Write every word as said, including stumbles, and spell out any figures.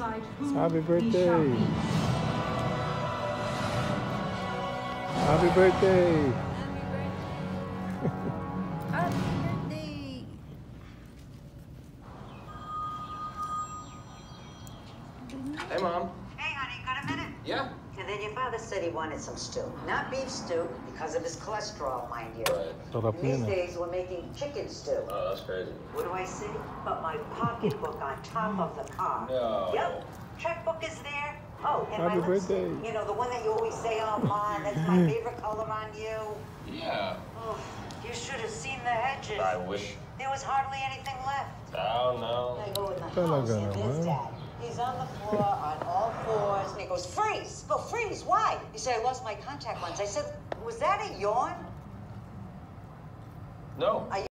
decide who Happy he shall birthday. be. Happy birthday. Happy birthday! Hey, Mom. Hey, honey, got a minute? Yeah? And then your father said he wanted some stew. Not beef stew, because of his cholesterol, mind you. Right. Sarap And these yun, ah. days, we're making chicken stew. Oh, that's crazy. What do I see? Put my pocketbook on top of the car. No. Yep. Checkbook is there. Oh, and Happy my lipstick. birthday. You know, the one that you always say, oh, Mom, that's my favorite color on you. Yeah. Oh, you should have seen the hedges. I wish. There was hardly anything left. Oh, no. I go in the house, Talaga and there's naman. Dad. He's on the floor on all fours, and he goes, freeze! Go, freeze, why? He said, I lost my contact lens. I said, was that a yawn? No. I